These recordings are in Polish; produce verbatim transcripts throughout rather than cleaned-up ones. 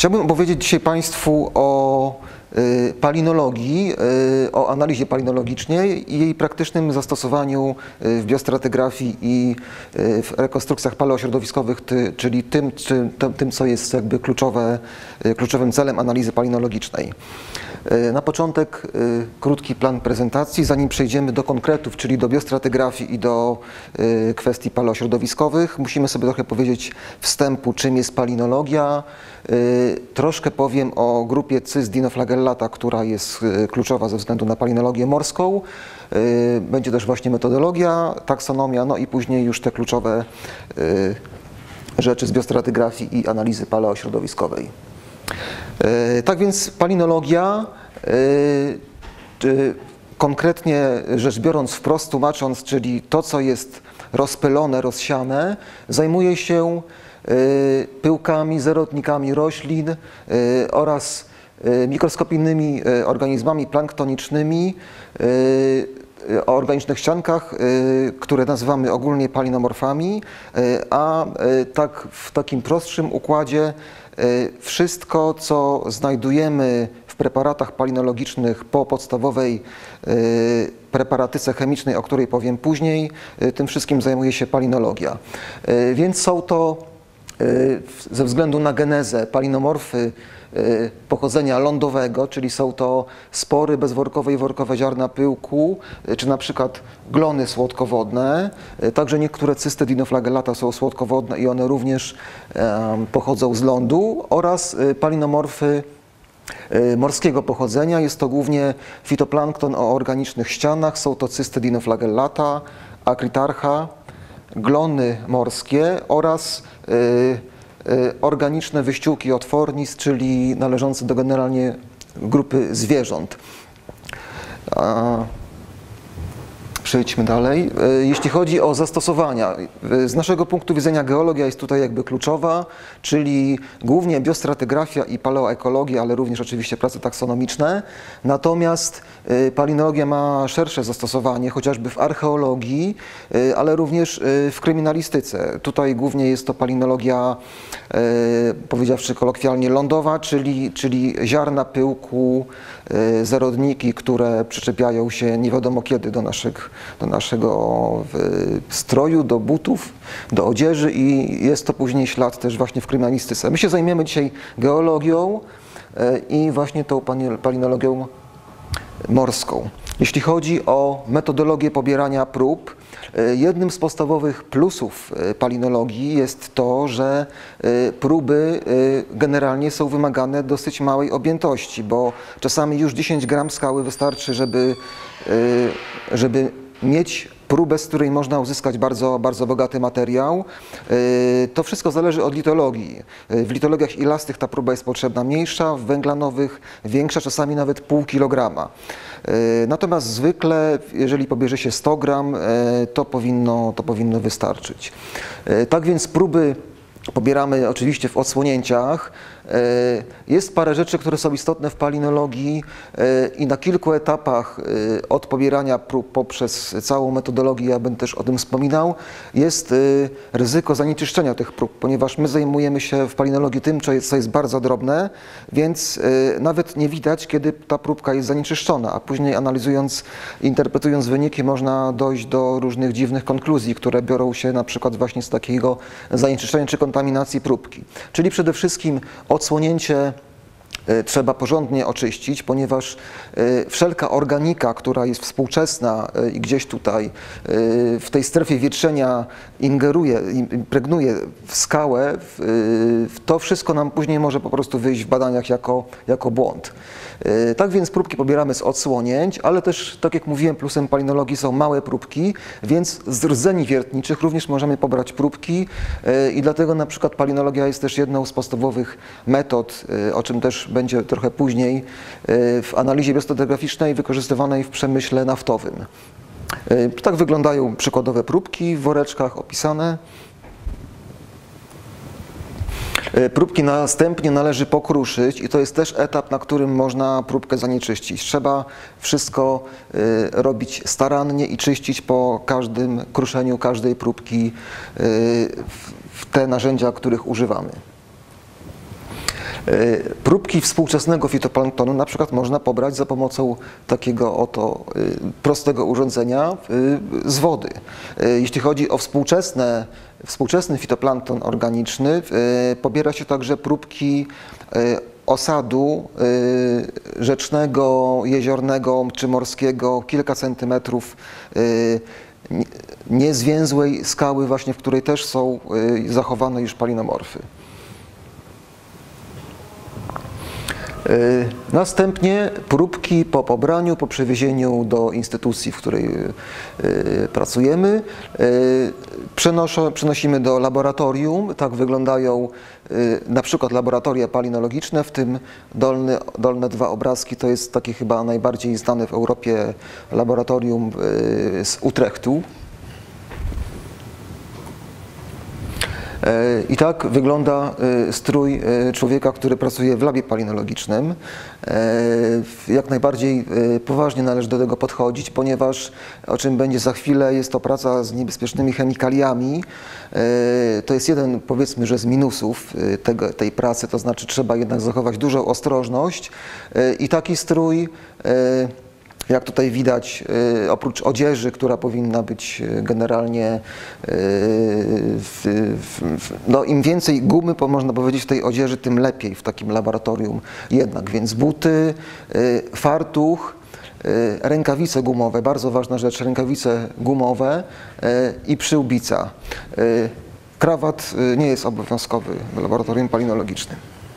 Chciałbym opowiedzieć dzisiaj Państwu o palinologii, o analizie palinologicznej i jej praktycznym zastosowaniu w biostratygrafii i w rekonstrukcjach paleośrodowiskowych, czyli tym, tym co jest jakby kluczowe, kluczowym celem analizy palinologicznej. Na początek krótki plan prezentacji, zanim przejdziemy do konkretów, czyli do biostratygrafii i do kwestii paleośrodowiskowych. Musimy sobie trochę powiedzieć wstępu, czym jest palinologia. Troszkę powiem o grupie Cys Dinoflagellata, która jest kluczowa ze względu na palinologię morską. Będzie też właśnie metodologia, taksonomia, no i później już te kluczowe rzeczy z biostratygrafii i analizy paleośrodowiskowej. Tak więc palinologia, konkretnie rzecz biorąc, wprost tłumacząc, czyli to, co jest rozpylone, rozsiane, zajmuje się pyłkami, zarodnikami roślin oraz mikroskopijnymi organizmami planktonicznymi o organicznych ściankach, które nazywamy ogólnie palinomorfami, a tak w takim prostszym układzie wszystko, co znajdujemy w preparatach palinologicznych po podstawowej preparatyce chemicznej, o której powiem później, tym wszystkim zajmuje się palinologia. Więc są to ze względu na genezę palinomorfy pochodzenia lądowego, czyli są to spory bezworkowe i workowe ziarna pyłku, czy na przykład glony słodkowodne. Także niektóre cysty Dinoflagellata są słodkowodne i one również pochodzą z lądu, oraz palinomorfy morskiego pochodzenia. Jest to głównie fitoplankton o organicznych ścianach, są to cysty Dinoflagellata, Acritarcha, glony morskie oraz organiczne wyściółki otwornis, czyli należące do generalnie grupy zwierząt. Przejdźmy dalej. Jeśli chodzi o zastosowania, z naszego punktu widzenia geologia jest tutaj jakby kluczowa, czyli głównie biostratygrafia i paleoekologia, ale również oczywiście prace taksonomiczne. Natomiast palinologia ma szersze zastosowanie, chociażby w archeologii, ale również w kryminalistyce. Tutaj głównie jest to palinologia, powiedziawszy kolokwialnie, lądowa, czyli, czyli ziarna pyłku, zarodniki, które przyczepiają się nie wiadomo kiedy do naszych do naszego stroju, do butów, do odzieży i jest to później ślad też właśnie w kryminalistyce. My się zajmiemy dzisiaj geologią i właśnie tą palinologią morską. Jeśli chodzi o metodologię pobierania prób, jednym z podstawowych plusów palinologii jest to, że próby generalnie są wymagane dosyć małej objętości, bo czasami już dziesięć gram skały wystarczy, żeby, żeby mieć próbę, z której można uzyskać bardzo, bardzo bogaty materiał. To wszystko zależy od litologii. W litologiach ilastych ta próba jest potrzebna mniejsza, w węglanowych większa, czasami nawet pół kilograma. Natomiast zwykle, jeżeli pobierze się sto gram, to powinno, to powinno wystarczyć. Tak więc próby pobieramy oczywiście w odsłonięciach. Jest parę rzeczy, które są istotne w palinologii i na kilku etapach od pobierania prób poprzez całą metodologię, ja będę też o tym wspominał, jest ryzyko zanieczyszczenia tych prób, ponieważ my zajmujemy się w palinologii tym, co jest, co jest bardzo drobne, więc nawet nie widać, kiedy ta próbka jest zanieczyszczona, a później analizując, interpretując wyniki, można dojść do różnych dziwnych konkluzji, które biorą się na przykład właśnie z takiego zanieczyszczenia czy kontaminacji próbki. Czyli przede wszystkim odsłonięcie trzeba porządnie oczyścić, ponieważ wszelka organika, która jest współczesna i gdzieś tutaj w tej strefie wietrzenia ingeruje, impregnuje w skałę, to wszystko nam później może po prostu wyjść w badaniach jako, jako błąd. Tak więc próbki pobieramy z odsłonięć, ale też, tak jak mówiłem, plusem palinologii są małe próbki, więc z rdzeni wiertniczych również możemy pobrać próbki i dlatego na przykład palinologia jest też jedną z podstawowych metod, o czym też będzie trochę później, w analizie biostratigraficznej wykorzystywanej w przemyśle naftowym. Tak wyglądają przykładowe próbki w woreczkach opisane. Próbki następnie należy pokruszyć i to jest też etap, na którym można próbkę zanieczyścić. Trzeba wszystko robić starannie i czyścić po każdym kruszeniu każdej próbki w te narzędzia, których używamy. Próbki współczesnego fitoplanktonu na przykład można pobrać za pomocą takiego oto prostego urządzenia z wody. Jeśli chodzi o współczesne, współczesny fitoplankton organiczny, pobiera się także próbki osadu rzecznego, jeziornego czy morskiego, kilka centymetrów niezwięzłej skały, właśnie w której też są zachowane już palinomorfy. Następnie próbki po pobraniu, po przewiezieniu do instytucji, w której pracujemy, przenosimy do laboratorium. Tak wyglądają na przykład laboratoria palinologiczne, w tym dolny, dolne dwa obrazki to jest takie chyba najbardziej znane w Europie laboratorium z Utrechtu. I tak wygląda strój człowieka, który pracuje w labie palinologicznym. Jak najbardziej poważnie należy do tego podchodzić, ponieważ, o czym będzie za chwilę, jest to praca z niebezpiecznymi chemikaliami. To jest jeden, powiedzmy, że z minusów tego, tej pracy, to znaczy trzeba jednak zachować dużą ostrożność i taki strój, jak tutaj widać, oprócz odzieży, która powinna być generalnie, w, w, no im więcej gumy, można powiedzieć, w tej odzieży, tym lepiej w takim laboratorium jednak. Więc buty, fartuch, rękawice gumowe, bardzo ważna rzecz, rękawice gumowe i przyłbica. Krawat nie jest obowiązkowy w laboratorium palinologicznym.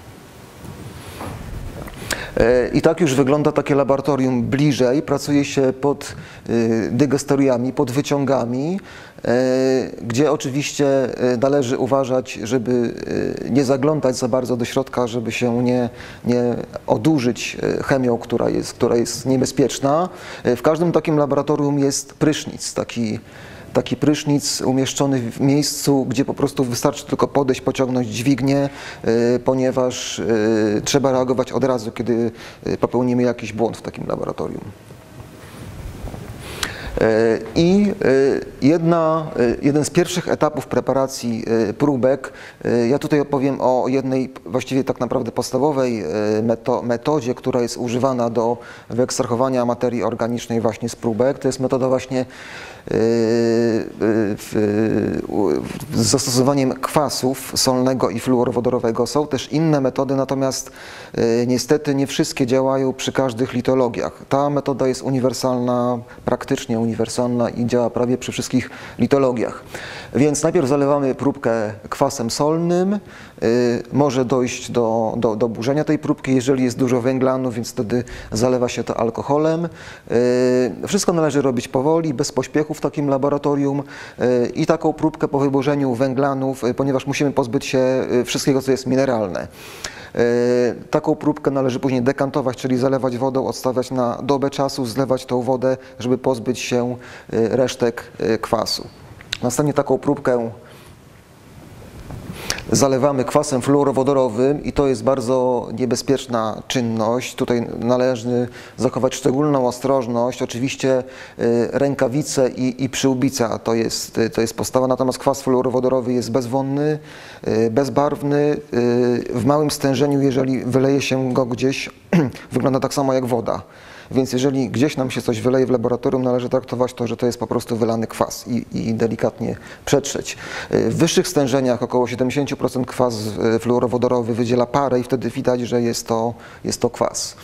I tak już wygląda takie laboratorium bliżej. Pracuje się pod dygestoriami, pod wyciągami, gdzie oczywiście należy uważać, żeby nie zaglądać za bardzo do środka, żeby się nie, nie odurzyć chemią, która jest, która jest niebezpieczna. W każdym takim laboratorium jest prysznic, taki Taki prysznic umieszczony w miejscu, gdzie po prostu wystarczy tylko podejść, pociągnąć dźwignię, ponieważ trzeba reagować od razu, kiedy popełnimy jakiś błąd w takim laboratorium. I jedna, jeden z pierwszych etapów preparacji próbek, ja tutaj opowiem o jednej właściwie tak naprawdę podstawowej metodzie, która jest używana do wyekstrahowania materii organicznej właśnie z próbek. To jest metoda właśnie z zastosowaniem kwasów solnego i fluorowodorowego. Są też inne metody, natomiast niestety nie wszystkie działają przy każdych litologiach. Ta metoda jest uniwersalna, praktycznie uniwersalna i działa prawie przy wszystkich litologiach. Więc najpierw zalewamy próbkę kwasem solnym. Może dojść do, do, do burzenia tej próbki, jeżeli jest dużo węglanu, więc wtedy zalewa się to alkoholem. Wszystko należy robić powoli, bez pośpiechu w takim laboratorium i taką próbkę po wyburzeniu węglanów, ponieważ musimy pozbyć się wszystkiego, co jest mineralne. Taką próbkę należy później dekantować, czyli zalewać wodą, odstawiać na dobę czasu, zlewać tą wodę, żeby pozbyć się resztek kwasu. Następnie taką próbkę zalewamy kwasem fluorowodorowym i to jest bardzo niebezpieczna czynność. Tutaj należy zachować szczególną ostrożność. Oczywiście rękawice i, i przyłbica to jest, to jest podstawa, natomiast kwas fluorowodorowy jest bezwonny, bezbarwny. W małym stężeniu, jeżeli wyleje się go gdzieś, wygląda tak samo jak woda. Więc jeżeli gdzieś nam się coś wyleje w laboratorium, należy traktować to, że to jest po prostu wylany kwas i, i delikatnie przetrzeć. W wyższych stężeniach, około siedemdziesiąt procent kwas fluorowodorowy wydziela parę i wtedy widać, że jest to, jest to kwas.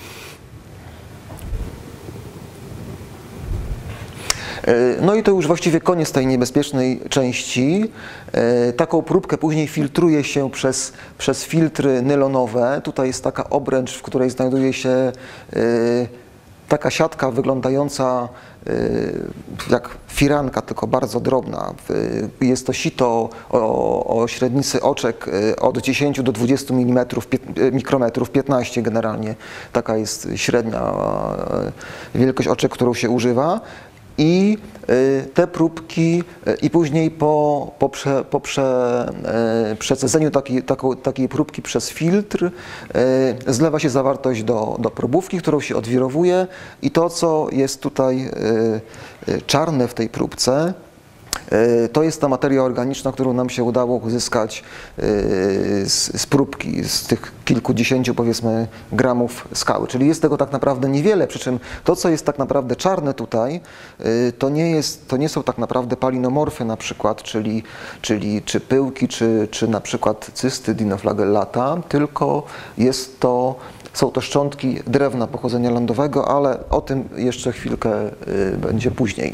No i to już właściwie koniec tej niebezpiecznej części. Taką próbkę później filtruje się przez, przez filtry nylonowe. Tutaj jest taka obręcz, w której znajduje się taka siatka wyglądająca jak firanka, tylko bardzo drobna. Jest to sito o, o średnicy oczek od dziesięciu do dwudziestu milimetrów, mikrometrów, piętnaście generalnie. Taka jest średnia wielkość oczek, którą się używa. I te próbki i później po, po, prze, po prze, przecedzeniu takiej, taką, takiej próbki przez filtr zlewa się zawartość do, do probówki, którą się odwirowuje i to, co jest tutaj czarne w tej próbce, To jest ta materia organiczna, którą nam się udało uzyskać z, z próbki, z tych kilkudziesięciu, powiedzmy, gramów skały. Czyli jest tego tak naprawdę niewiele, przy czym to, co jest tak naprawdę czarne tutaj, to nie, jest, to nie są tak naprawdę palinomorfy na przykład, czyli, czyli czy pyłki, czy, czy na przykład cysty dinoflagellata, tylko jest to, są to szczątki drewna pochodzenia lądowego, ale o tym jeszcze chwilkę będzie później.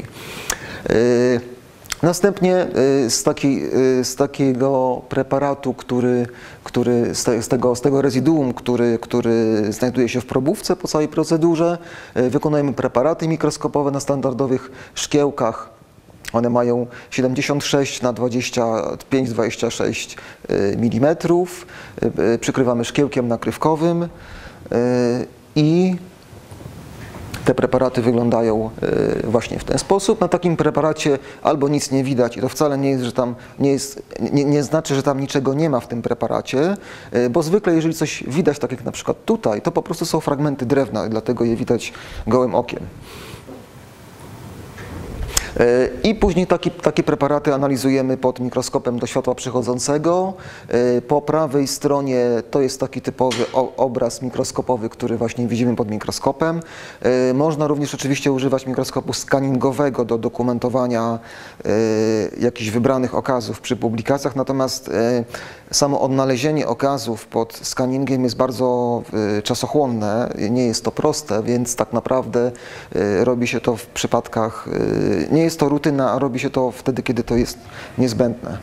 Następnie z, taki, z takiego preparatu, który, który z, tego, z tego rezyduum, który, który znajduje się w probówce po całej procedurze, wykonujemy preparaty mikroskopowe na standardowych szkiełkach. One mają siedemdziesiąt sześć na dwadzieścia pięć dwadzieścia sześć milimetrów. Przykrywamy szkiełkiem nakrywkowym i te preparaty wyglądają właśnie w ten sposób. Na takim preparacie albo nic nie widać i to wcale nie jest, że tam nie jest, nie, nie znaczy, że tam niczego nie ma w tym preparacie, bo zwykle jeżeli coś widać, tak jak na przykład tutaj, to po prostu są fragmenty drewna i dlatego je widać gołym okiem. I później taki, takie preparaty analizujemy pod mikroskopem do światła przechodzącego. Po prawej stronie to jest taki typowy obraz mikroskopowy, który właśnie widzimy pod mikroskopem. Można również oczywiście używać mikroskopu skaningowego do dokumentowania jakichś wybranych okazów przy publikacjach, natomiast samo odnalezienie okazów pod skaningiem jest bardzo czasochłonne, nie jest to proste, więc tak naprawdę robi się to w przypadkach, nie jest to rutyna, a robi się to wtedy, kiedy to jest niezbędne.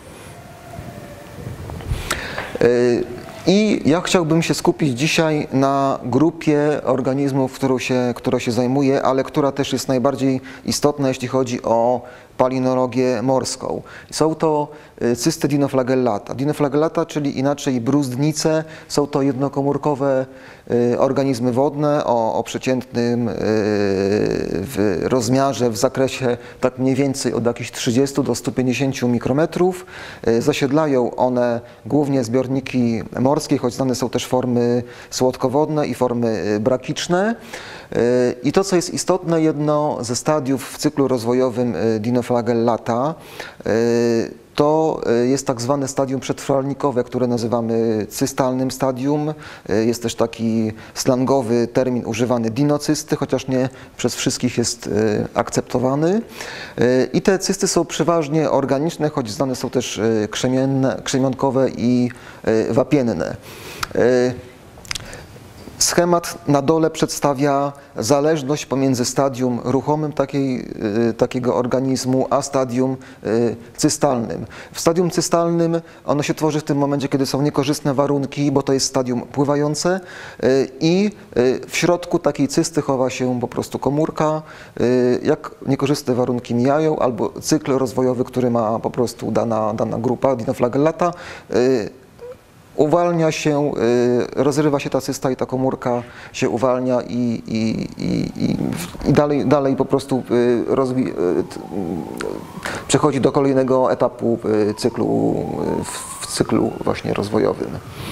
I ja chciałbym się skupić dzisiaj na grupie organizmów, którą się, którą się zajmuję, ale która też jest najbardziej istotna, jeśli chodzi o palinologię morską. Są to cysty dinoflagellata. Dinoflagellata, czyli inaczej bruzdnice, są to jednokomórkowe organizmy wodne o, o przeciętnym w rozmiarze, w zakresie tak mniej więcej od jakichś trzydziestu do stu pięćdziesięciu mikrometrów. Zasiedlają one głównie zbiorniki morskie, choć znane są też formy słodkowodne i formy brakiczne. I to, co jest istotne, jedno ze stadiów w cyklu rozwojowym dinoflagellata to jest tak zwane stadium przetrwalnikowe, które nazywamy cystalnym stadium. Jest też taki slangowy termin używany dinocysty, chociaż nie przez wszystkich jest akceptowany. I te cysty są przeważnie organiczne, choć znane są też krzemienne, krzemionkowe i wapienne. Schemat na dole przedstawia zależność pomiędzy stadium ruchomym takiej, takiego organizmu, a stadium cystalnym. W stadium cystalnym ono się tworzy w tym momencie, kiedy są niekorzystne warunki, bo to jest stadium pływające i w środku takiej cysty chowa się po prostu komórka. Jak niekorzystne warunki mijają, albo cykl rozwojowy, który ma po prostu dana, dana grupa dinoflagellata, uwalnia się, rozrywa się ta cysta i ta komórka się uwalnia i, i, i, i dalej, dalej po prostu rozwi- przechodzi do kolejnego etapu cyklu, w cyklu właśnie rozwojowym.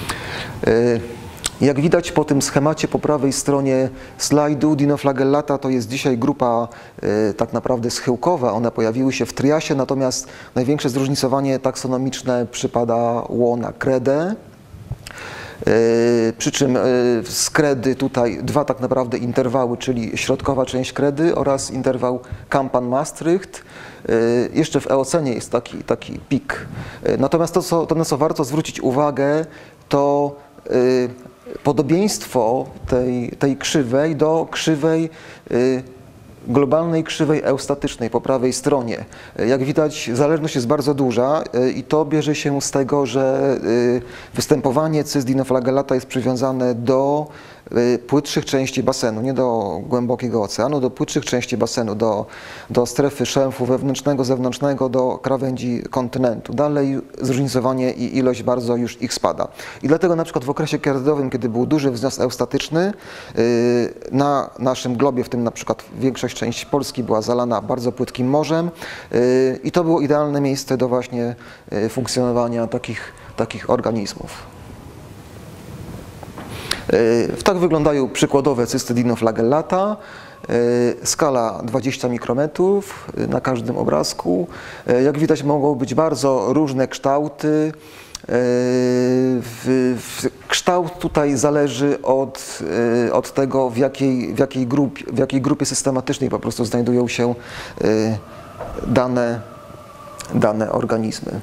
Jak widać po tym schemacie po prawej stronie slajdu, dinoflagellata to jest dzisiaj grupa y, tak naprawdę schyłkowa. One pojawiły się w triasie, natomiast największe zróżnicowanie taksonomiczne przypadało na kredę. Yy, przy czym yy, z kredy tutaj dwa tak naprawdę interwały, czyli środkowa część kredy oraz interwał Kampan-Maastricht. Yy, jeszcze w eocenie jest taki, taki pik. Yy, natomiast to, co, to, na co warto zwrócić uwagę, to yy, podobieństwo tej, tej krzywej do krzywej yy, globalnej krzywej eustatycznej po prawej stronie. Jak widać, zależność jest bardzo duża i to bierze się z tego, że występowanie cyst dinoflagellata jest przywiązane do płytszych części basenu, nie do głębokiego oceanu, do płytszych części basenu, do, do strefy szelfu wewnętrznego, zewnętrznego, do krawędzi kontynentu. Dalej zróżnicowanie i ilość bardzo już ich spada. I dlatego na przykład w okresie kredowym, kiedy był duży wzrost eustatyczny, na naszym globie, w tym na przykład większość części Polski była zalana bardzo płytkim morzem i to było idealne miejsce do właśnie funkcjonowania takich, takich organizmów. Tak wyglądają przykładowe cysty dinoflagellata. Skala dwadzieścia mikrometrów na każdym obrazku. Jak widać, mogą być bardzo różne kształty. W, w, kształt tutaj zależy od, od tego, w jakiej, w, jakiej grupie, w jakiej grupie systematycznej po prostu znajdują się dane, dane organizmy.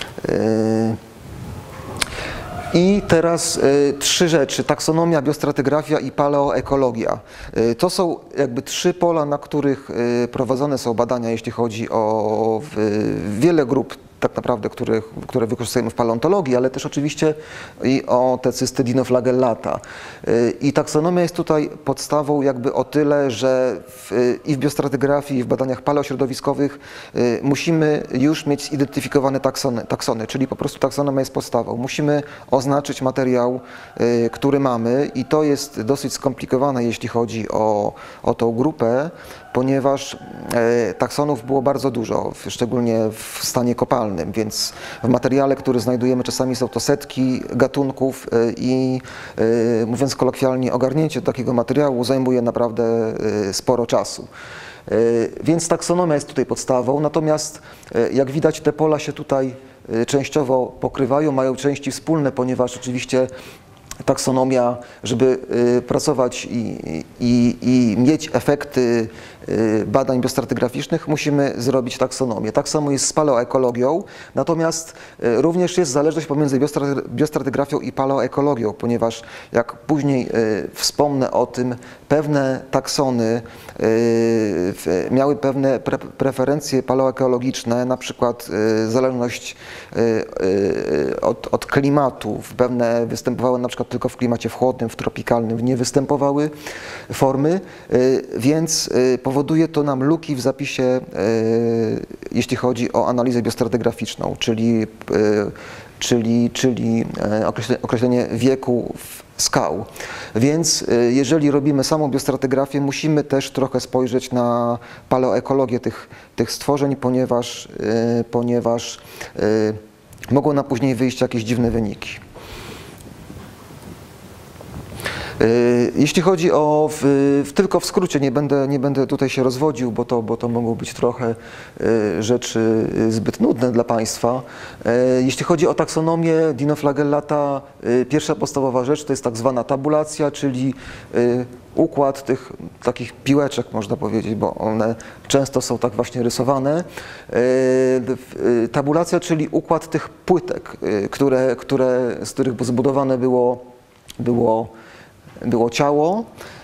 I teraz y, trzy rzeczy: taksonomia, biostratygrafia i paleoekologia. Y, to są jakby trzy pola, na których y, prowadzone są badania, jeśli chodzi o y, wiele grup tak naprawdę, które, które wykorzystujemy w paleontologii, ale też oczywiście i o te cysty dinoflagellata. I taksonomia jest tutaj podstawą jakby o tyle, że w, i w biostratygrafii, i w badaniach paleośrodowiskowych musimy już mieć zidentyfikowane taksony, taksony, czyli po prostu taksonomia jest podstawą. Musimy oznaczyć materiał, który mamy, i to jest dosyć skomplikowane, jeśli chodzi o, o tą grupę, ponieważ taksonów było bardzo dużo, szczególnie w stanie kopalnym, więc w materiale, który znajdujemy, czasami są to setki gatunków i, mówiąc kolokwialnie, ogarnięcie takiego materiału zajmuje naprawdę sporo czasu. Więc taksonomia jest tutaj podstawą, natomiast jak widać, te pola się tutaj częściowo pokrywają, mają części wspólne, ponieważ oczywiście taksonomia, żeby pracować i, i, i mieć efekty badań biostratygraficznych, musimy zrobić taksonomię. Tak samo jest z paleoekologią, natomiast również jest zależność pomiędzy biostratygrafią i paleoekologią, ponieważ jak później wspomnę o tym, pewne taksony miały pewne pre preferencje paleoekologiczne, na przykład zależność od, od klimatu. Pewne występowały na przykład tylko w klimacie wchłodnym, w tropikalnym nie występowały formy, więc powoduje to nam luki w zapisie, jeśli chodzi o analizę biostratygraficzną, czyli, czyli, czyli określenie wieku skał. Więc jeżeli robimy samą biostratygrafię, musimy też trochę spojrzeć na paleoekologię tych, tych stworzeń, ponieważ, ponieważ mogą nam później wyjść jakieś dziwne wyniki. Jeśli chodzi o, w, w, tylko w skrócie, nie będę, nie będę tutaj się rozwodził, bo to, bo to mogą być trochę rzeczy zbyt nudne dla Państwa. Jeśli chodzi o taksonomię dinoflagellata, pierwsza podstawowa rzecz to jest tak zwana tabulacja, czyli układ tych takich piłeczek, można powiedzieć, bo one często są tak właśnie rysowane. Tabulacja, czyli układ tych płytek, które, które, z których zbudowane było, było było ciało.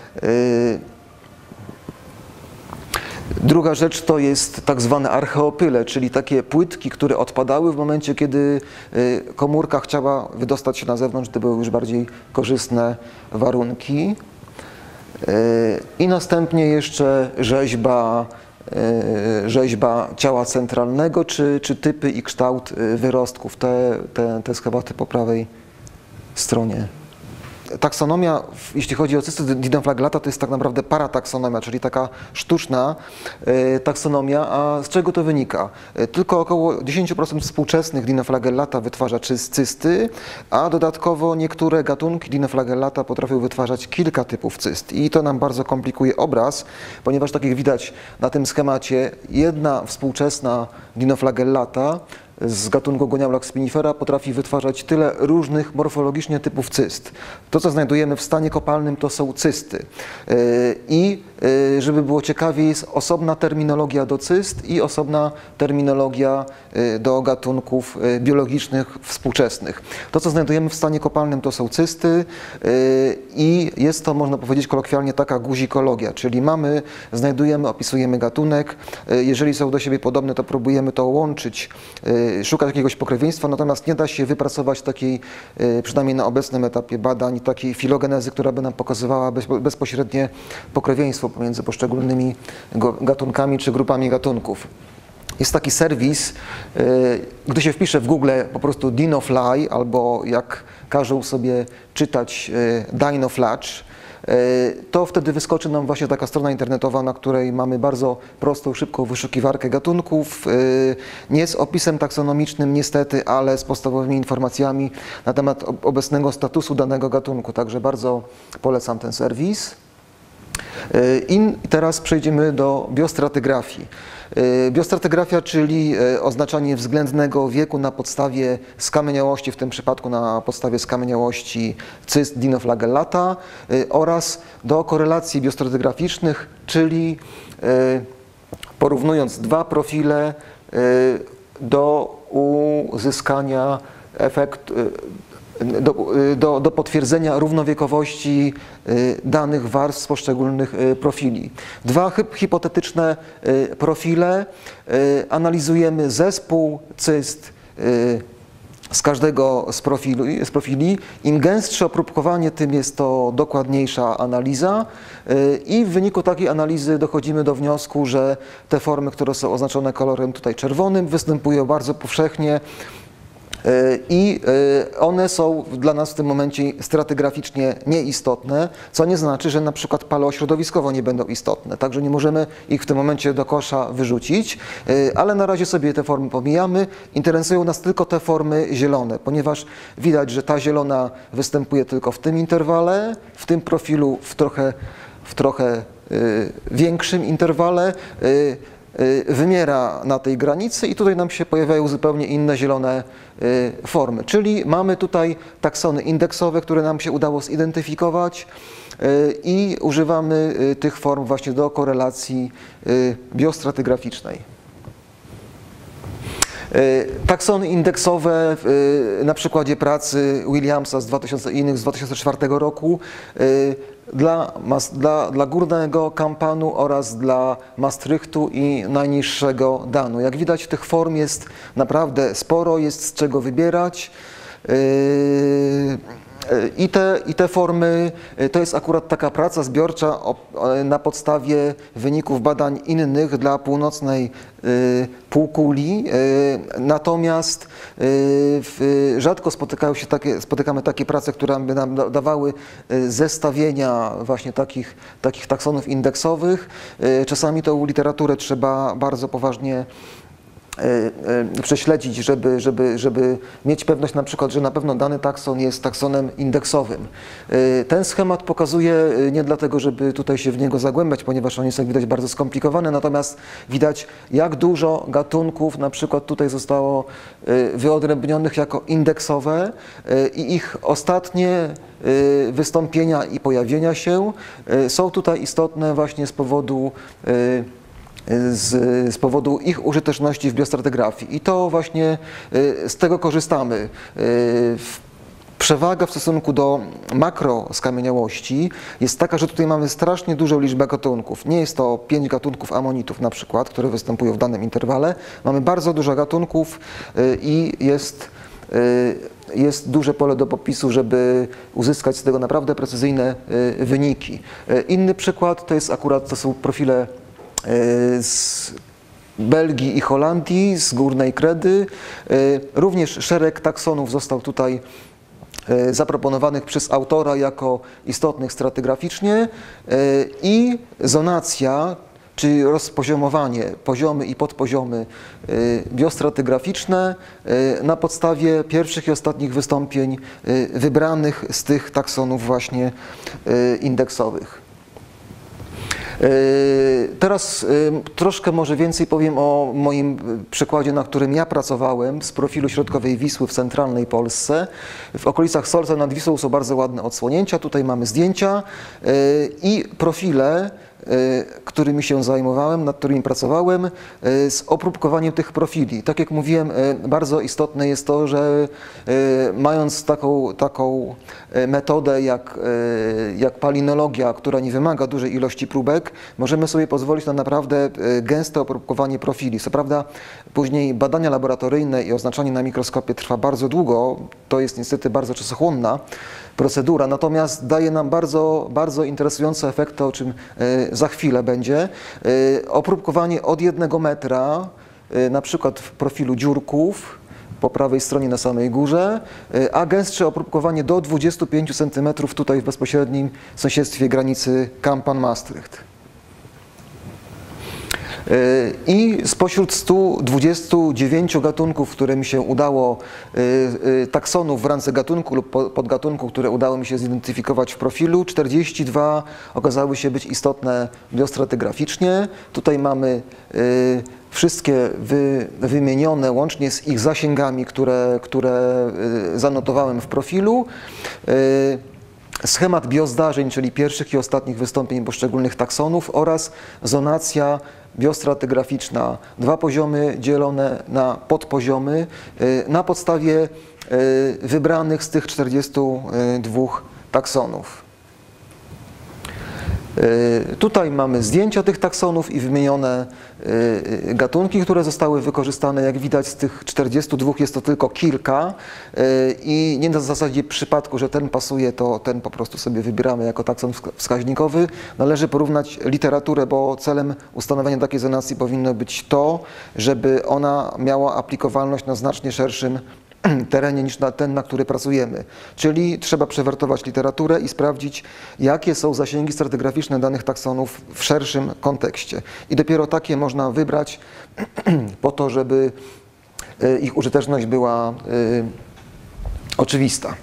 Druga rzecz to jest tak zwane archeopyle, czyli takie płytki, które odpadały w momencie, kiedy komórka chciała wydostać się na zewnątrz, gdy były już bardziej korzystne warunki. I następnie jeszcze rzeźba, rzeźba ciała centralnego, czy, czy typy i kształt wyrostków. Te, te, te schematy po prawej stronie. Taksonomia, jeśli chodzi o cysty dinoflagellata, to jest tak naprawdę parataksonomia, czyli taka sztuczna taksonomia. A z czego to wynika? Tylko około dziesięć procent współczesnych dinoflagellata wytwarza cysty, a dodatkowo niektóre gatunki dinoflagellata potrafią wytwarzać kilka typów cyst. I to nam bardzo komplikuje obraz, ponieważ tak jak widać na tym schemacie, jedna współczesna dinoflagellata z gatunku Goniaulax spinifera potrafi wytwarzać tyle różnych morfologicznie typów cyst. To, co znajdujemy w stanie kopalnym, to są cysty. I żeby było ciekawiej, jest osobna terminologia do cyst i osobna terminologia do gatunków biologicznych współczesnych. To, co znajdujemy w stanie kopalnym, to są cysty i jest to, można powiedzieć kolokwialnie, taka guzikologia, czyli mamy, znajdujemy, opisujemy gatunek. Jeżeli są do siebie podobne, to próbujemy to łączyć, szukać jakiegoś pokrewieństwa, natomiast nie da się wypracować takiej, przynajmniej na obecnym etapie badań, takiej filogenezy, która by nam pokazywała bezpośrednie pokrewieństwo pomiędzy poszczególnymi gatunkami czy grupami gatunków. Jest taki serwis, gdy się wpisze w Google po prostu Dinofly, albo jak każą sobie czytać Dinoflage, to wtedy wyskoczy nam właśnie taka strona internetowa, na której mamy bardzo prostą, szybką wyszukiwarkę gatunków, nie z opisem taksonomicznym niestety, ale z podstawowymi informacjami na temat obecnego statusu danego gatunku. Także bardzo polecam ten serwis. I teraz przejdziemy do biostratygrafii. Biostratygrafia, czyli oznaczanie względnego wieku na podstawie skamieniałości, w tym przypadku na podstawie skamieniałości cyst dinoflagellata, oraz do korelacji biostratygraficznych, czyli porównując dwa profile do uzyskania efektu, Do, do, do potwierdzenia równowiekowości danych warstw z poszczególnych profili. Dwa hipotetyczne profile. Analizujemy zespół cyst z każdego z profili, z profili. Im gęstsze opróbkowanie, tym jest to dokładniejsza analiza i w wyniku takiej analizy dochodzimy do wniosku, że te formy, które są oznaczone kolorem tutaj czerwonym, występują bardzo powszechnie i one są dla nas w tym momencie stratygraficznie nieistotne, co nie znaczy, że na przykład paleośrodowiskowo nie będą istotne, także nie możemy ich w tym momencie do kosza wyrzucić, ale na razie sobie te formy pomijamy. Interesują nas tylko te formy zielone, ponieważ widać, że ta zielona występuje tylko w tym interwale, w tym profilu w trochę, w trochę większym interwale, wymiera na tej granicy i tutaj nam się pojawiają zupełnie inne zielone formy. Czyli mamy tutaj taksony indeksowe, które nam się udało zidentyfikować i używamy tych form właśnie do korelacji biostratygraficznej. Taksony indeksowe na przykładzie pracy Williamsa z dwa tysiące, i innych z dwa tysiące czwartego roku dla, dla, dla górnego Kampanu oraz dla Maastrichtu i najniższego Danu. Jak widać, tych form jest naprawdę sporo, jest z czego wybierać. I te, I te formy, to jest akurat taka praca zbiorcza na podstawie wyników badań innych dla północnej półkuli, natomiast rzadko spotykają się takie, spotykamy takie prace, które by nam dawały zestawienia właśnie takich, takich taksonów indeksowych. Czasami tą literaturę trzeba bardzo poważnie prześledzić, żeby, żeby, żeby mieć pewność na przykład, że na pewno dany takson jest taksonem indeksowym. Ten schemat pokazuje nie dlatego, żeby tutaj się w niego zagłębiać, ponieważ on jest, jak widać, bardzo skomplikowany, natomiast widać, jak dużo gatunków na przykład tutaj zostało wyodrębnionych jako indeksowe i ich ostatnie wystąpienia i pojawienia się są tutaj istotne właśnie z powodu Z, z powodu ich użyteczności w biostratygrafii i to właśnie z tego korzystamy. Przewaga w stosunku do makroskamieniałości jest taka, że tutaj mamy strasznie dużą liczbę gatunków. Nie jest to pięć gatunków amonitów na przykład, które występują w danym interwale. Mamy bardzo dużo gatunków i jest, jest duże pole do popisu, żeby uzyskać z tego naprawdę precyzyjne wyniki. Inny przykład to jest akurat, to są profile z Belgii i Holandii, z Górnej Kredy. Również szereg taksonów został tutaj zaproponowanych przez autora jako istotnych stratygraficznie i zonacja, czyli rozpoziomowanie, poziomy i podpoziomy biostratygraficzne na podstawie pierwszych i ostatnich wystąpień wybranych z tych taksonów właśnie indeksowych. Teraz troszkę może więcej powiem o moim przykładzie, na którym ja pracowałem z profilu środkowej Wisły w centralnej Polsce. W okolicach Solca nad Wisłą są bardzo ładne odsłonięcia. Tutaj mamy zdjęcia i profile, którymi się zajmowałem, nad którymi pracowałem, z opróbkowaniem tych profili. Tak jak mówiłem, bardzo istotne jest to, że mając taką, taką metodę jak, jak palinologia, która nie wymaga dużej ilości próbek, możemy sobie pozwolić na naprawdę gęste opróbkowanie profili. Co prawda później badania laboratoryjne i oznaczanie na mikroskopie trwa bardzo długo, to jest niestety bardzo czasochłonna procedura, natomiast daje nam bardzo, bardzo interesujące efekty, o czym za chwilę będzie. Opróbkowanie od jednego metra, na przykład w profilu dziurków, po prawej stronie na samej górze, a gęstsze opróbkowanie do dwudziestu pięciu centymetrów tutaj w bezpośrednim sąsiedztwie granicy Kampan-Maastricht. I spośród stu dwudziestu dziewięciu gatunków, które mi się udało, taksonów w randze gatunku lub podgatunku, które udało mi się zidentyfikować w profilu, czterdzieści dwa okazały się być istotne biostratygraficznie. Tutaj mamy wszystkie wy, wymienione łącznie z ich zasięgami, które, które zanotowałem w profilu. Schemat biozdarzeń, czyli pierwszych i ostatnich wystąpień poszczególnych taksonów oraz zonacja biostratygraficzna. Dwa poziomy dzielone na podpoziomy na podstawie wybranych z tych czterdziestu dwóch taksonów. Tutaj mamy zdjęcia tych taksonów i wymienione gatunki, które zostały wykorzystane. Jak widać, z tych czterdziestu dwóch jest to tylko kilka i nie na zasadzie przypadku, że ten pasuje, to ten po prostu sobie wybieramy jako takson wskaźnikowy. Należy porównać literaturę, bo celem ustanowienia takiej zonacji powinno być to, żeby ona miała aplikowalność na znacznie szerszym terenie niż na ten, na który pracujemy. Czyli trzeba przewertować literaturę i sprawdzić, jakie są zasięgi stratygraficzne danych taksonów w szerszym kontekście. I dopiero takie można wybrać po to, żeby ich użyteczność była oczywista.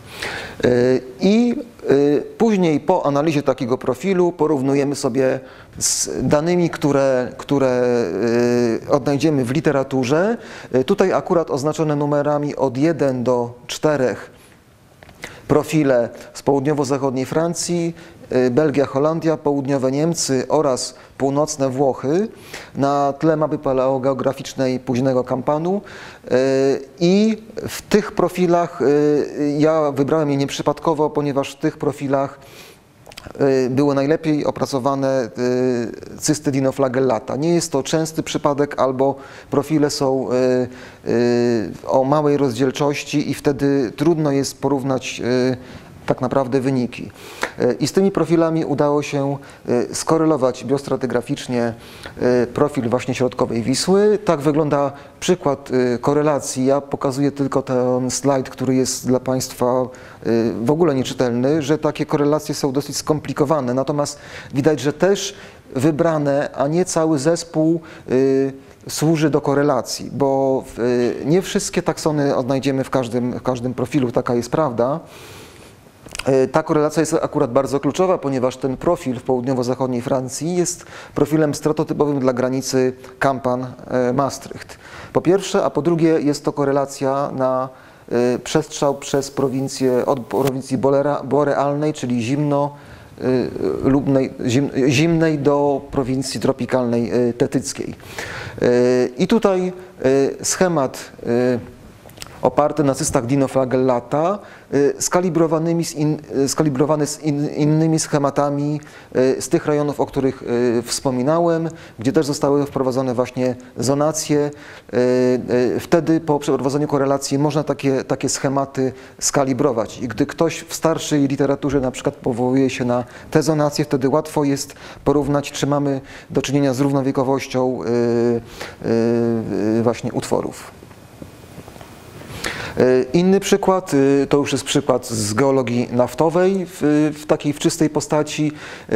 I później po analizie takiego profilu porównujemy sobie z danymi, które, które odnajdziemy w literaturze. Tutaj akurat oznaczone numerami od jeden do czterech profile z południowo-zachodniej Francji, Belgia, Holandia, południowe Niemcy oraz północne Włochy na tle mapy paleogeograficznej późnego Kampanu. I w tych profilach, ja wybrałem je nieprzypadkowo, ponieważ w tych profilach były najlepiej opracowane cysty dinoflagellata. Nie jest to częsty przypadek, albo profile są o małej rozdzielczości i wtedy trudno jest porównać tak naprawdę wyniki. I z tymi profilami udało się skorelować biostratygraficznie profil właśnie środkowej Wisły. Tak wygląda przykład korelacji. Ja pokazuję tylko ten slajd, który jest dla Państwa w ogóle nieczytelny, że takie korelacje są dosyć skomplikowane. Natomiast widać, że też wybrane, a nie cały zespół służy do korelacji, bo nie wszystkie taksony odnajdziemy w każdym, w każdym profilu, taka jest prawda. Ta korelacja jest akurat bardzo kluczowa, ponieważ ten profil w południowo-zachodniej Francji jest profilem stratotypowym dla granicy Kampan-Maastricht. Po pierwsze, a po drugie jest to korelacja na przestrzał przez prowincję, od prowincji borealnej, czyli zimno, lubnej, zim, zimnej do prowincji tropikalnej tetyckiej. I tutaj schemat oparty na cystach dinoflagellata, skalibrowanymi z in, skalibrowany z in, innymi schematami z tych rejonów, o których wspominałem, gdzie też zostały wprowadzone właśnie zonacje. Wtedy po przeprowadzeniu korelacji można takie, takie schematy skalibrować. I gdy ktoś w starszej literaturze na przykład powołuje się na te zonacje, wtedy łatwo jest porównać, czy mamy do czynienia z równowiekowością właśnie utworów. Inny przykład, to już jest przykład z geologii naftowej w, w takiej w czystej postaci.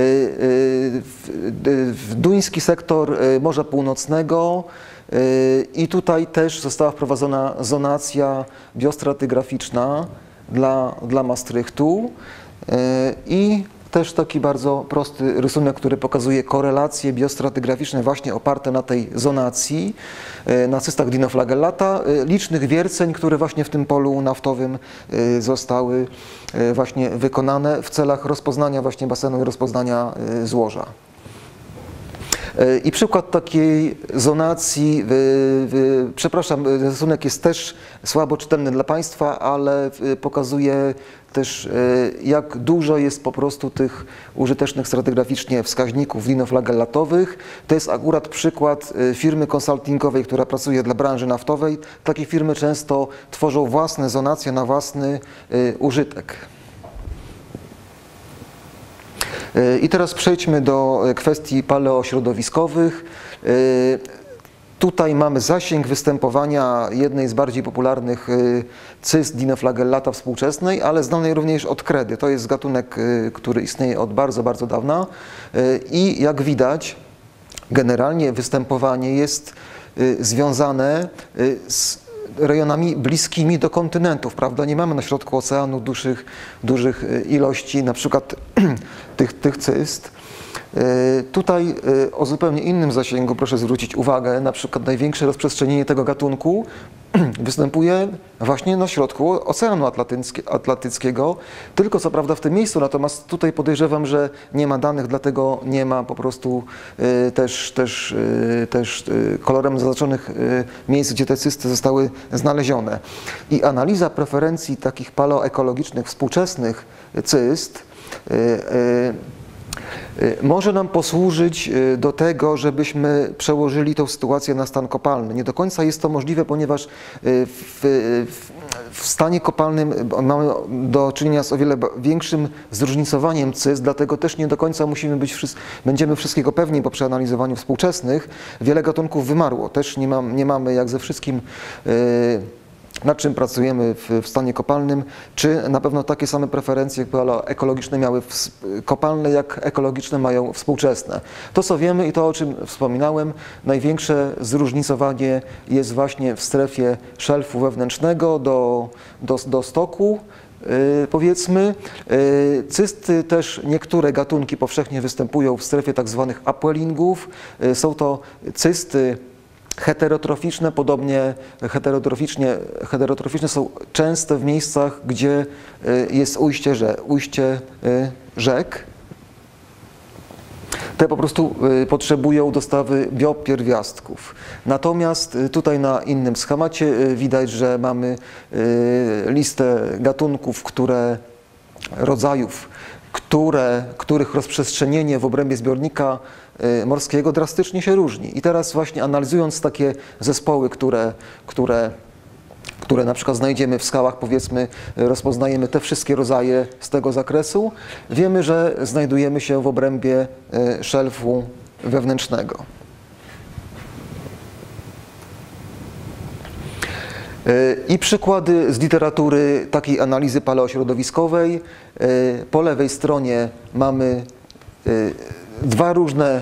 W duński sektor Morza Północnego i tutaj też została wprowadzona zonacja biostratygraficzna dla, dla Maastrichtu i też taki bardzo prosty rysunek, który pokazuje korelacje biostratygraficzne właśnie oparte na tej zonacji, na cystach dinoflagellata, licznych wierceń, które właśnie w tym polu naftowym zostały właśnie wykonane w celach rozpoznania właśnie basenu i rozpoznania złoża. I przykład takiej zonacji, w, w, przepraszam, rysunek jest też słabo czytelny dla Państwa, ale pokazuje też, jak dużo jest po prostu tych użytecznych stratygraficznie wskaźników dinoflagellatowych. To jest akurat przykład firmy konsultingowej, która pracuje dla branży naftowej. Takie firmy często tworzą własne zonacje na własny użytek. I teraz przejdźmy do kwestii paleośrodowiskowych. Tutaj mamy zasięg występowania jednej z bardziej popularnych cyst dinoflagellata współczesnej, ale znanej również od kredy. To jest gatunek, który istnieje od bardzo, bardzo dawna i jak widać, generalnie występowanie jest związane z rejonami bliskimi do kontynentów, prawda? Nie mamy na środku oceanu dużych, dużych ilości na przykład tych, tych cyst. Tutaj o zupełnie innym zasięgu proszę zwrócić uwagę, na przykład największe rozprzestrzenienie tego gatunku występuje właśnie na środku Oceanu Atlantyckiego, tylko co prawda w tym miejscu, natomiast tutaj podejrzewam, że nie ma danych, dlatego nie ma po prostu y, też, też, y, też y, kolorem zaznaczonych y, miejsc, gdzie te cysty zostały znalezione. I analiza preferencji takich paleoekologicznych współczesnych cyst y, y, może nam posłużyć do tego, żebyśmy przełożyli tę sytuację na stan kopalny. Nie do końca jest to możliwe, ponieważ w, w stanie kopalnym mamy do czynienia z o wiele większym zróżnicowaniem cyst, dlatego też nie do końca musimy być, będziemy wszystkiego pewni po przeanalizowaniu współczesnych. Wiele gatunków wymarło. Też nie, mam, nie mamy jak ze wszystkim, nad czym pracujemy w, w stanie kopalnym, czy na pewno takie same preferencje ekologiczne miały w, kopalne, jak ekologiczne mają współczesne. To, co wiemy i to, o czym wspominałem, największe zróżnicowanie jest właśnie w strefie szelfu wewnętrznego do, do, do stoku, Yy, powiedzmy. Yy, cysty też, niektóre gatunki powszechnie występują w strefie tak zwanych upwellingów. Yy, są to cysty heterotroficzne, podobnie heterotroficznie, heterotroficzne są częste w miejscach, gdzie jest ujście, że, ujście rzek. Te po prostu potrzebują dostawy biopierwiastków. Natomiast tutaj na innym schemacie widać, że mamy listę gatunków, które, rodzajów, które, których rozprzestrzenienie w obrębie zbiornika morskiego drastycznie się różni. I teraz właśnie analizując takie zespoły, które, które, które na przykład znajdziemy w skałach, powiedzmy, rozpoznajemy te wszystkie rodzaje z tego zakresu, wiemy, że znajdujemy się w obrębie szelfu wewnętrznego. I przykłady z literatury takiej analizy paleośrodowiskowej. Po lewej stronie mamy dwa różne,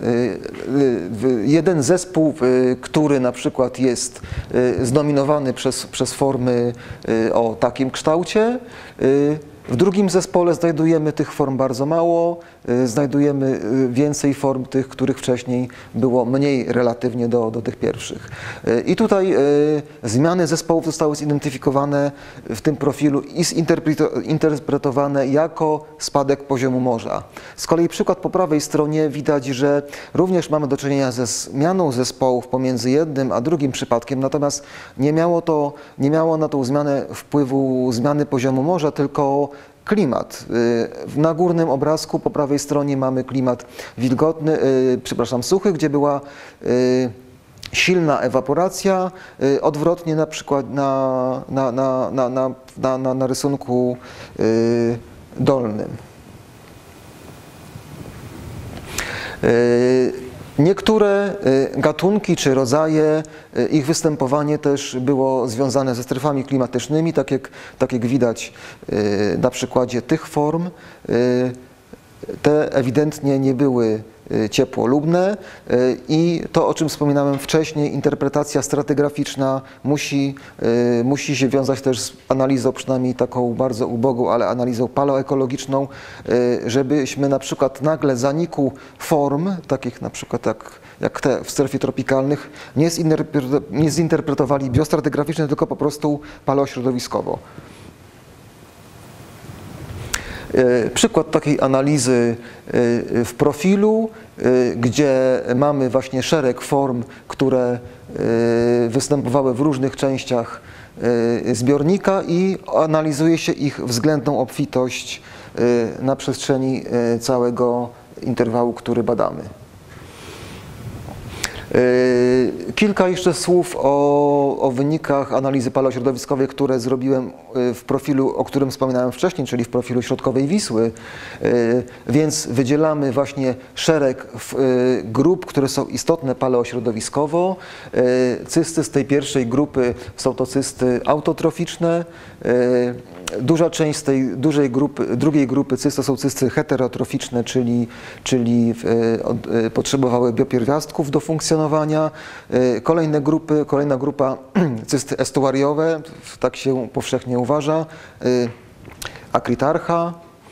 jeden zespół, który na przykład jest zdominowany przez, przez formy o takim kształcie. W drugim zespole znajdujemy tych form bardzo mało, znajdujemy więcej form tych, których wcześniej było mniej relatywnie do, do tych pierwszych. I tutaj zmiany zespołów zostały zidentyfikowane w tym profilu i zinterpretowane jako spadek poziomu morza. Z kolei przykład po prawej stronie widać, że również mamy do czynienia ze zmianą zespołów pomiędzy jednym a drugim przypadkiem, natomiast nie miało to, nie miało na tą zmianę wpływu zmiany poziomu morza, tylko klimat. Na górnym obrazku po prawej stronie mamy klimat wilgotny, przepraszam, suchy, gdzie była silna ewaporacja, odwrotnie na przykład na, na, na, na, na, na, na, na rysunku dolnym. Niektóre gatunki czy rodzaje, ich występowanie też było związane ze strefami klimatycznymi, tak jak, tak jak widać na przykładzie tych form. Te ewidentnie nie były ciepłolubne i to, o czym wspominałem wcześniej, interpretacja stratygraficzna musi, musi się wiązać też z analizą, przynajmniej taką bardzo ubogą, ale analizą paleoekologiczną, żebyśmy na przykład nagle zaniku form, takich na przykład jak, jak te w strefie tropikalnych, nie, nie zinterpretowali biostratygraficznie, tylko po prostu paleośrodowiskowo. Przykład takiej analizy w profilu, gdzie mamy właśnie szereg form, które występowały w różnych częściach zbiornika i analizuje się ich względną obfitość na przestrzeni całego interwału, który badamy. Kilka jeszcze słów o, o wynikach analizy paleośrodowiskowej, które zrobiłem w profilu, o którym wspominałem wcześniej, czyli w profilu środkowej Wisły. Więc wydzielamy właśnie szereg grup, które są istotne paleośrodowiskowo. Cysty z tej pierwszej grupy są to cysty autotroficzne. Duża część z tej dużej grupy, drugiej grupy cyst to są cysty heterotroficzne, czyli, czyli e, potrzebowały biopierwiastków do funkcjonowania. E, kolejne grupy, kolejna grupa cysty estuariowe, tak się powszechnie uważa, e, akritarcha,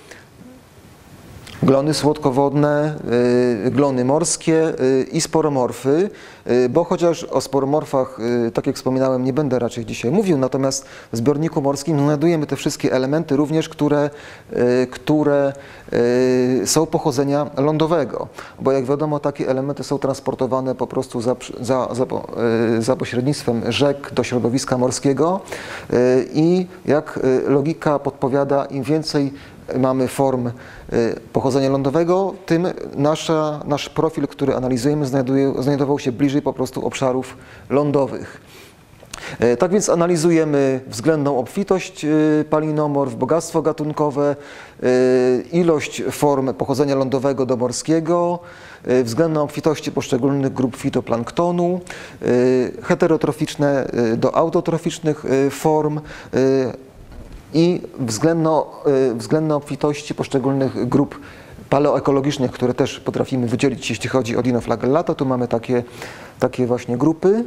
glony słodkowodne, y, glony morskie y, i sporomorfy, y, bo chociaż o sporomorfach, y, tak jak wspominałem, nie będę raczej dzisiaj mówił, natomiast w zbiorniku morskim znajdujemy te wszystkie elementy również, które, y, które y, są pochodzenia lądowego, bo jak wiadomo takie elementy są transportowane po prostu za, za, za, y, za pośrednictwem rzek do środowiska morskiego y, i jak logika podpowiada, im więcej mamy form pochodzenia lądowego, tym nasza, nasz profil, który analizujemy, znajduje, znajdował się bliżej po prostu obszarów lądowych. Tak więc analizujemy względną obfitość palinomorf, bogactwo gatunkowe, ilość form pochodzenia lądowego do morskiego, względną obfitości poszczególnych grup fitoplanktonu, heterotroficzne do autotroficznych form, i względno, względne obfitości poszczególnych grup paleoekologicznych, które też potrafimy wydzielić, jeśli chodzi o dinoflagellata. Tu mamy takie, takie właśnie grupy,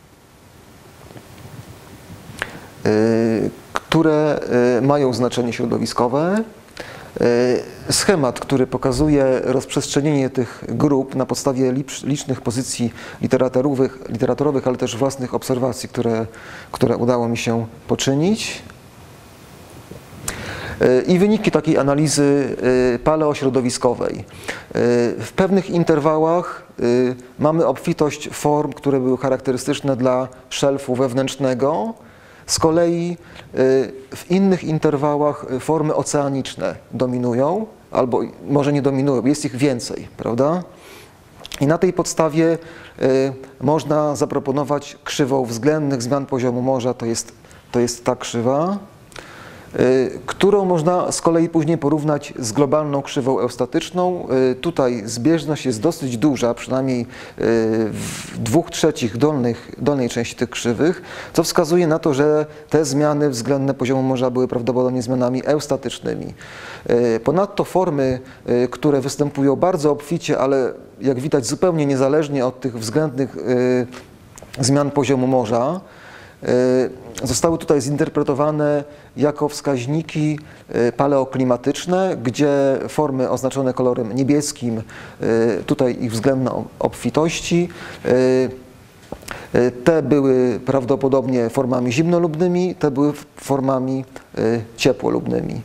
które mają znaczenie środowiskowe. Schemat, który pokazuje rozprzestrzenienie tych grup na podstawie licznych pozycji literatorowych, literatorowych ale też własnych obserwacji, które, które udało mi się poczynić. I wyniki takiej analizy paleośrodowiskowej. W pewnych interwałach mamy obfitość form, które były charakterystyczne dla szelfu wewnętrznego. Z kolei w innych interwałach formy oceaniczne dominują, albo może nie dominują, jest ich więcej, prawda? I na tej podstawie można zaproponować krzywą względnych zmian poziomu morza, to jest, to jest ta krzywa, którą można z kolei później porównać z globalną krzywą eustatyczną. Tutaj zbieżność jest dosyć duża, przynajmniej w dwóch trzecich dolnych, dolnej części tych krzywych, co wskazuje na to, że te zmiany względne poziomu morza były prawdopodobnie zmianami eustatycznymi. Ponadto formy, które występują bardzo obficie, ale jak widać zupełnie niezależnie od tych względnych zmian poziomu morza, zostały tutaj zinterpretowane jako wskaźniki paleoklimatyczne, gdzie formy oznaczone kolorem niebieskim, tutaj ich względne obfitości, te były prawdopodobnie formami zimnolubnymi, te były formami ciepłolubnymi.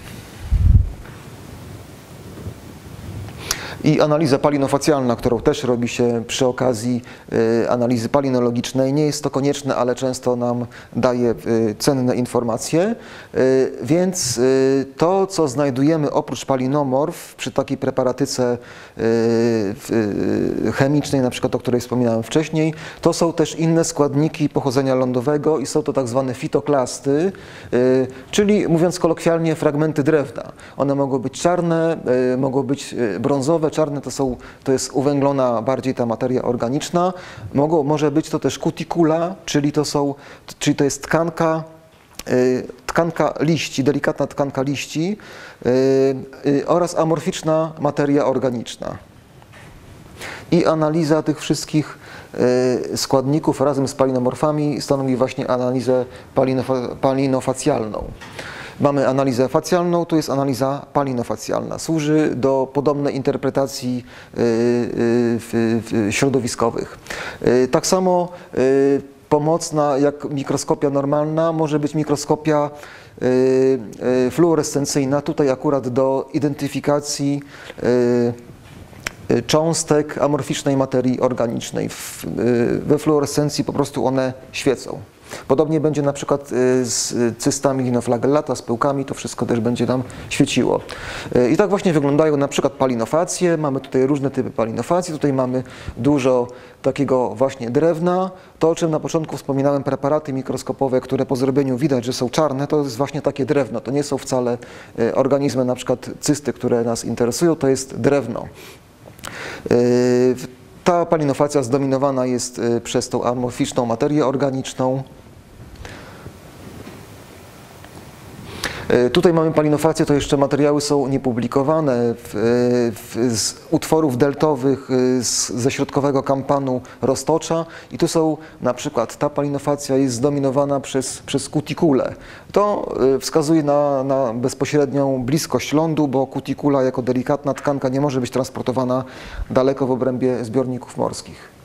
I analiza palinofacjalna, którą też robi się przy okazji y, analizy palinologicznej. Nie jest to konieczne, ale często nam daje y, cenne informacje. Y, więc y, to, co znajdujemy oprócz palinomorf przy takiej preparatyce y, y, chemicznej, na przykład o której wspominałem wcześniej, to są też inne składniki pochodzenia lądowego i są to tak zwane fitoklasty, y, czyli mówiąc kolokwialnie fragmenty drewna. One mogą być czarne, y, mogą być brązowe. Czarne to, są, to jest uwęglona bardziej ta materia organiczna. Mogą, może być to też cuticula, czyli to, są, czyli to jest tkanka, y, tkanka liści, delikatna tkanka liści y, y, oraz amorficzna materia organiczna. I analiza tych wszystkich y, składników razem z palinomorfami stanowi właśnie analizę palinofa, palinofacjalną. Mamy analizę facjalną, tu jest analiza palinofacjalna. Służy do podobnej interpretacji y, y, y, środowiskowych. Y, tak samo y, pomocna jak mikroskopia normalna może być mikroskopia y, y, fluorescencyjna. Tutaj akurat do identyfikacji y, cząstek amorficznej materii organicznej. W, we fluorescencji po prostu one świecą. Podobnie będzie na przykład z cystami linoflagellata, z pyłkami, to wszystko też będzie nam świeciło. I tak właśnie wyglądają na przykład palinofacje. Mamy tutaj różne typy palinofacji. Tutaj mamy dużo takiego właśnie drewna. To, o czym na początku wspominałem, preparaty mikroskopowe, które po zrobieniu widać, że są czarne, to jest właśnie takie drewno. To nie są wcale organizmy, na przykład cysty, które nas interesują, to jest drewno. Ta palinofacja zdominowana jest przez tą amorficzną materię organiczną. Tutaj mamy palinofację, to jeszcze materiały są niepublikowane w, w, z utworów deltowych z, ze środkowego kampanu roztocza i tu są na przykład, ta palinofacja jest zdominowana przez, przez kutikule. To wskazuje na, na bezpośrednią bliskość lądu, bo kutikula jako delikatna tkanka nie może być transportowana daleko w obrębie zbiorników morskich.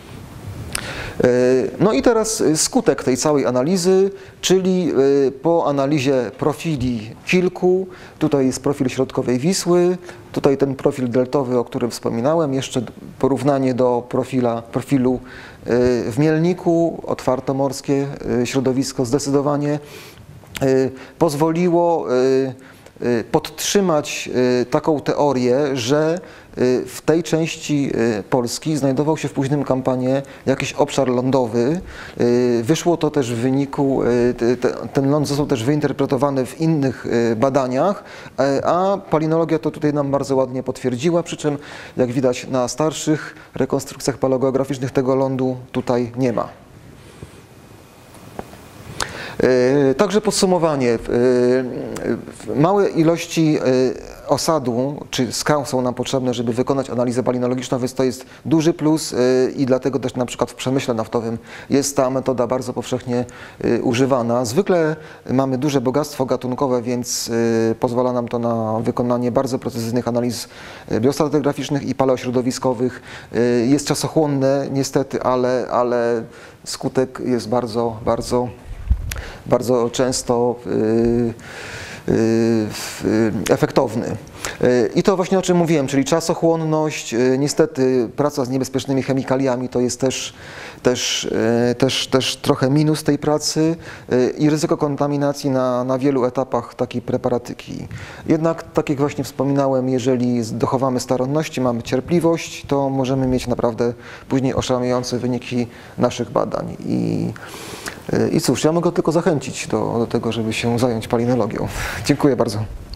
No i teraz skutek tej całej analizy, czyli po analizie profili kilku, tutaj jest profil środkowej Wisły, tutaj ten profil deltowy, o którym wspominałem, jeszcze porównanie do profila, profilu w Mielniku, otwartomorskie środowisko zdecydowanie pozwoliło podtrzymać taką teorię, że w tej części Polski znajdował się w późnym kampanie jakiś obszar lądowy. Wyszło to też w wyniku, ten ląd został też wyinterpretowany w innych badaniach, a palinologia to tutaj nam bardzo ładnie potwierdziła, przy czym jak widać na starszych rekonstrukcjach paleogeograficznych tego lądu tutaj nie ma. Także podsumowanie. Małe ilości osadu czy skał są nam potrzebne, żeby wykonać analizę palinologiczną, więc to jest duży plus i dlatego też na przykład w przemyśle naftowym jest ta metoda bardzo powszechnie używana. Zwykle mamy duże bogactwo gatunkowe, więc pozwala nam to na wykonanie bardzo precyzyjnych analiz biostratigraficznych i paleośrodowiskowych. Jest czasochłonne niestety, ale, ale skutek jest bardzo, bardzo bardzo często yy, yy, efektowny. I to właśnie o czym mówiłem, czyli czasochłonność, niestety praca z niebezpiecznymi chemikaliami to jest też, też, też, też trochę minus tej pracy i ryzyko kontaminacji na, na wielu etapach takiej preparatyki. Jednak, tak jak właśnie wspominałem, jeżeli dochowamy staronności, mamy cierpliwość, to możemy mieć naprawdę później oszałamiające wyniki naszych badań. I, i cóż, ja mogę tylko zachęcić do, do tego, żeby się zająć palinologią. Dziękuję bardzo.